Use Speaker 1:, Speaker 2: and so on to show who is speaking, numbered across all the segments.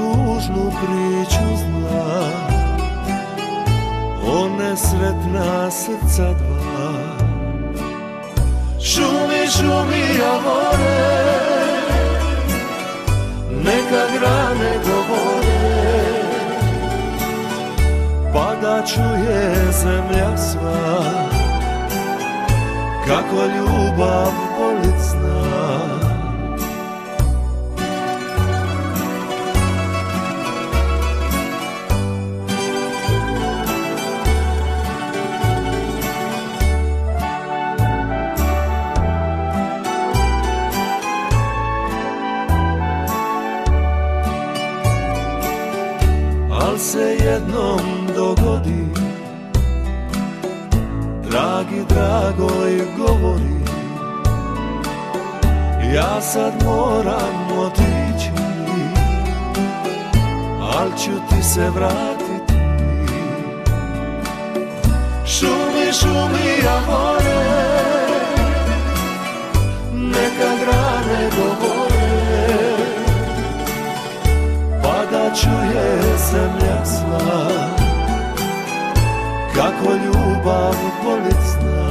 Speaker 1: tužnu priču zna, o nesretna srca dva. Šumi, šumi javore, neka grane govore, pa da čuje zemlja sva, kako ljubav bolit zna. Al se jednom dogodi, dragi dragoj govori, ja sad moram otići, al ću ti se vratiti. Šumi, šumi javore, neka grane govore, pa da čuje zemlja sva, kako ljubav bolit zna.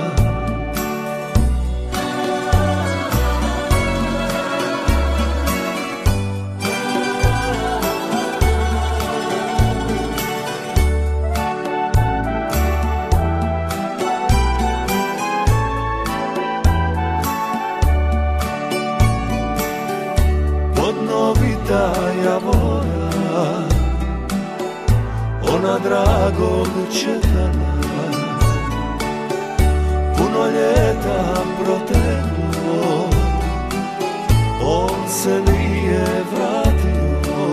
Speaker 1: Podnovita javora, ona dragog čekala, puno ljeta proteklo, on se nije vratio.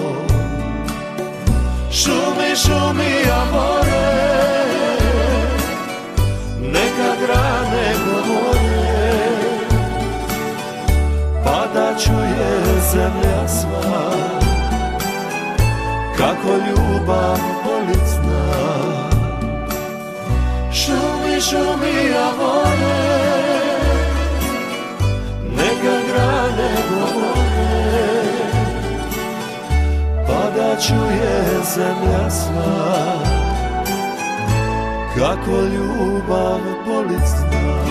Speaker 1: Šumi, šumi javore, neka grane govore, pa da čuje zemlja sva, kako ljubav bolit zna. Šumi, šumi javore, neka grane govore, pa da čuje zemlja sva, kako ljubav bolit zna.